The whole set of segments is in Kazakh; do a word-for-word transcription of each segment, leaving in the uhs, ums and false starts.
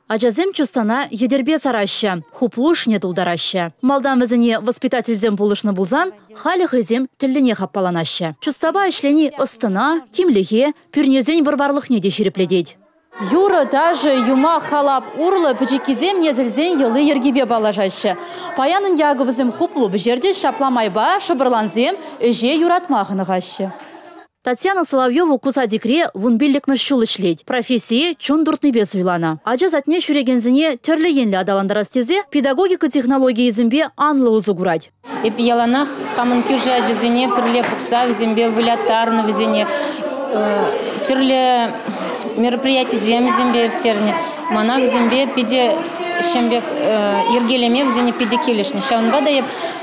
Ажазем чустана едербе сараща, хуплушне тулдараща. Малдан візіне воспитательзем булышны булзан, халі хызем тіліне хаппаланаща. Чустаба ішлені ыстына, тимліге, пүрнезен варварлықне де шерепледейді. Юра даже юма халап урлы пічекізем незілзен елы ергебе балажашы. Паянын ягывызым хуплу бжерде шапламайба шыбырланзем эже юратмағыны ғашы. Татьяна Соловьева кусадикре вунбиллик мышшул ишлейд. Профессии чундуртны без вилана. Ажа затне шүрегензіне терлі енлі адаландарас тезе педагогика технологии зімбе анлы узы гурать. Эпи яланах хамын кюжа ажызіне пірле пукса візімбе вылятарны візіне терлі мероприятий зем зімбе ертерне. Мана візімбе пиде шембек ергелеме візіне пиде келешні. Шаунба да еп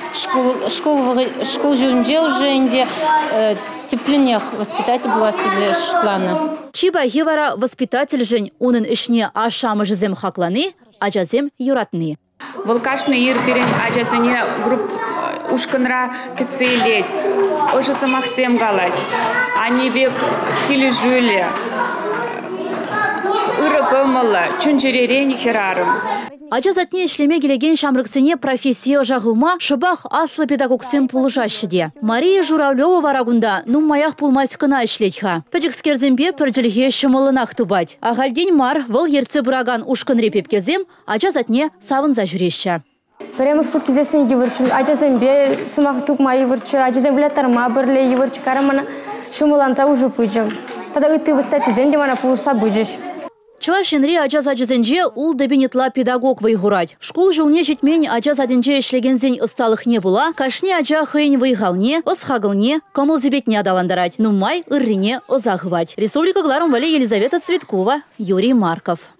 школ жүлінде уже инде тепленех воспитатель власти шутланы. Чиба хивара воспитатель жень унын ишне ашамы жызем хакланы, ажазем юратны. Волкашны ерперен ажазыне групп ушканра кецейлеть, ожа самахсем галать. Они бек кили жюле, ыры көмылы, чунчеререн херарым. Ажа затне ишлеме келеген шамрыксене профессия жағыма шыбақ аслы педагогсен пулышашы де. Мария Журавлева варагунда нуммаях пулмаскына ишлетха. Пәжікскерзембе пірджилге шымылынақ тубать. Ағалден мар выл ерце бұраган ушкын репепкезем, ажа затне савынза жүреща. Прямо шутки здесь не евырчу, ажа зембе сумах тук ма евырчу, ажа зембе тарма берле евырчу карамана шумыланца уже пыджам. Тогда ты выстать земде мана пулышса быджешь. Чувашенри ажаз ажызенже ул дебинетла педагог вайгурать. Школ жылне жетмень ажаз аденже ишлегензен ысталық не була, кашне ажа хыйн вайгалне, осхагылне, кому зебетне адаландарать. Нумай ыррине озахывать. Республика Гларум Вали Елизавета Цветкова, Юрий Марков.